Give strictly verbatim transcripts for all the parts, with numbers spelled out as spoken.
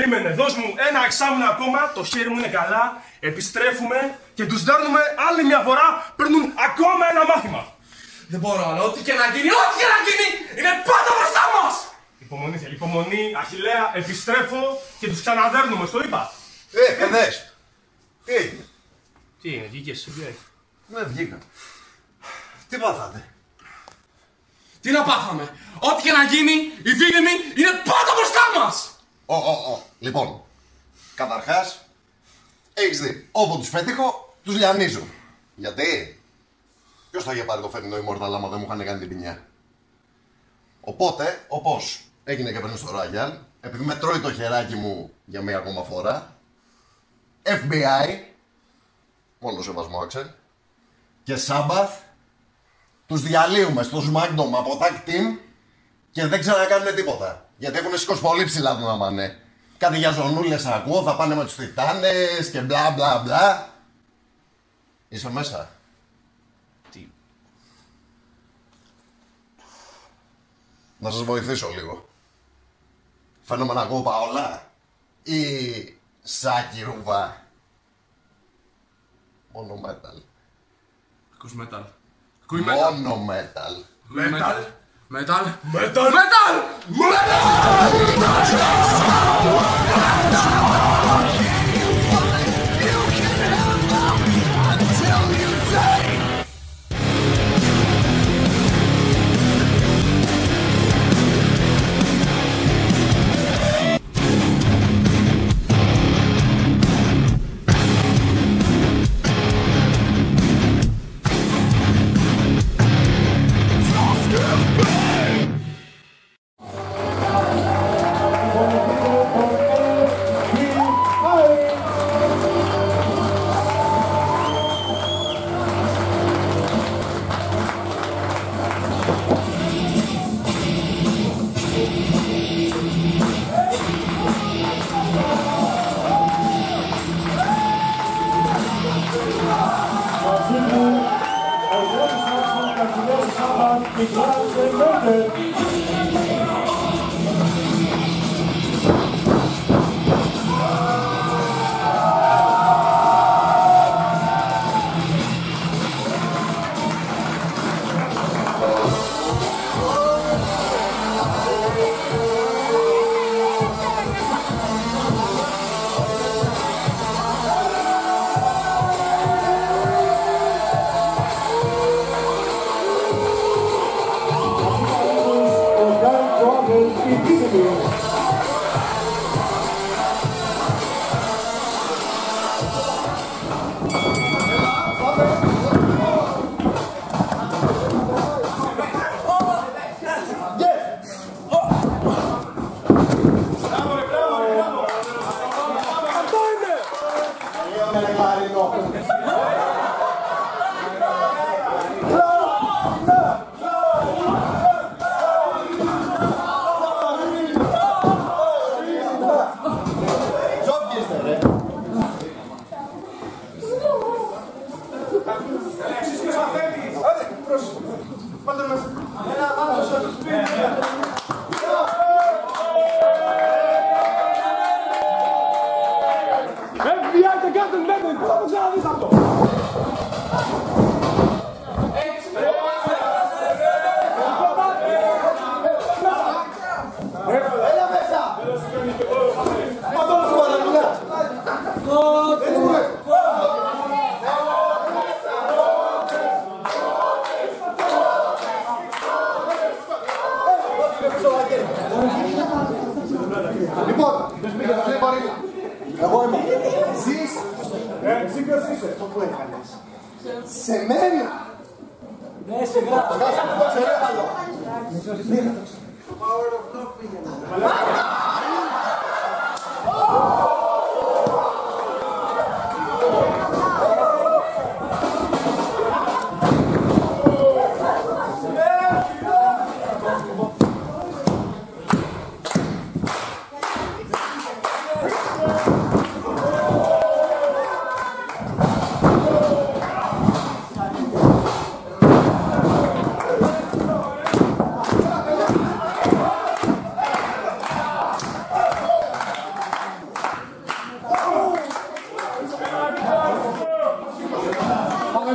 περίμενε, δώσ' μου ένα εξάμηνο ακόμα, το χέρι μου είναι καλά, επιστρέφουμε και τους δέρνουμε άλλη μια φορά, παίρνουν ακόμα ένα μάθημα. Δεν μπορώ, αλλά ό,τι και να γίνει, ό,τι και να γίνει, είναι πάντα μπροστά μας! Υπομονή θέλει, υπομονή, Αχιλλέα, επιστρέφω και τους ξαναδέρνουμε, στο είπα. Ε, παιδές, τι έγινε? Τι είναι, βγήκες, βγήκες. Ναι, βγήκα. Τι πάθατε? Τι να πάθαμε, ό,τι και να γίνει, οι δίλημοι είναι πάντα μπροστά μας! Ω, ω, ω, λοιπόν, καταρχάς, έχεις δει, όπου τους πέτυχω, τους λιανίζω. Γιατί? Ποιος θα είχε πάρει το φέρνινο Immortal άμα δεν μου είχαν κάνει την ποινιά? Οπότε, όπως έγινε και πριν στο Royal, επειδή με τρώει το χεράκι μου για μία ακόμα φορά, εφ μπι άι, μόνο σεβασμό Axel, και Sabbath, τους διαλύουμε στο SmackDown από tag team και δεν ξανακάνουν τίποτα. Γιατί έχουν σηκώσει πολύ ψηλά τον αμανέ. Κάτι για ζωνούλες ακούω, θα πάνε με τους Τιτάνες και μπλα μπλα μπλα. Είσαι μέσα? Τι? Να σας βοηθήσω λίγο. Φαίνομαι να ακούω Παόλα ή Σάκη Ρουβά? Μόνο metal. Ακούς metal. Ακούει metal. Μόνο metal. Metal. Metal. Metal. Metal.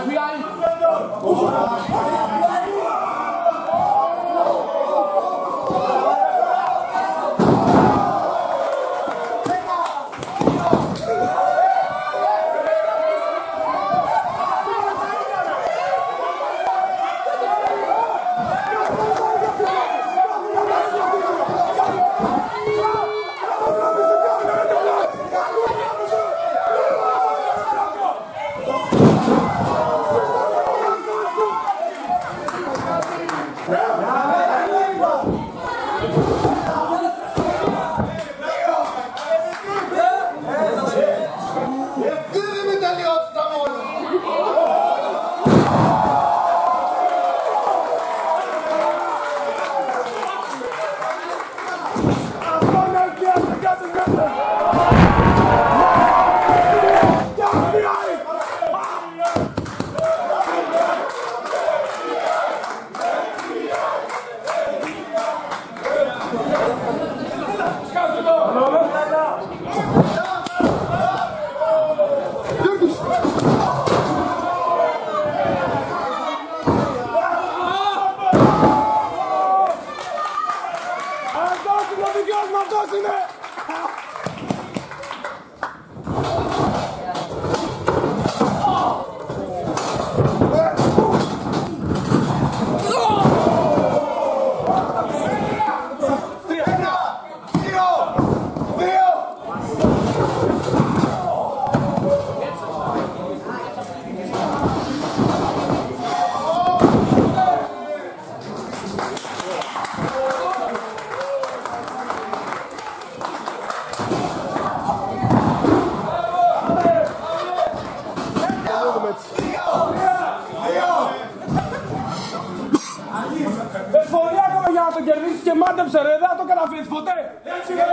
Μάντεψε ρε, δεν θα το καταφέρεις ποτέ! Έτσι ρε!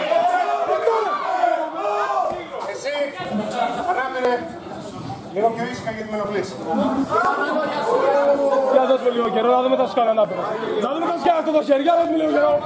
Εσύ, ανάπη ρε! Λίγο πιο ήσυχα γιατί με ενοχλείς. Για δώσ' με λίγο καιρό, να δούμε τα σκάλα ανάπηρα. Να δούμε τα σκάλα αυτό το χέρι, για δώσ' με λίγο καιρό.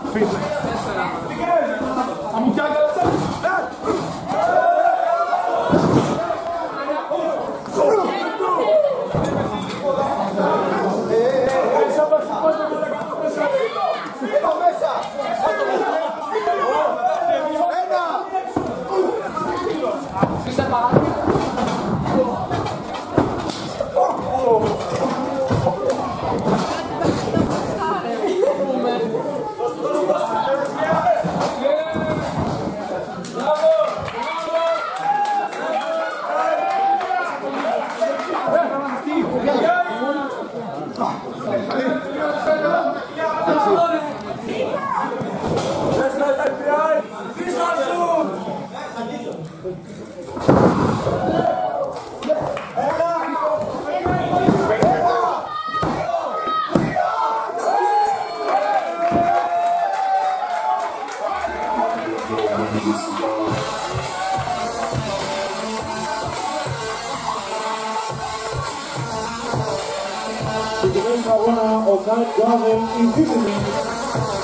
Συγκεκριμένου αγώνα ο Night Garden η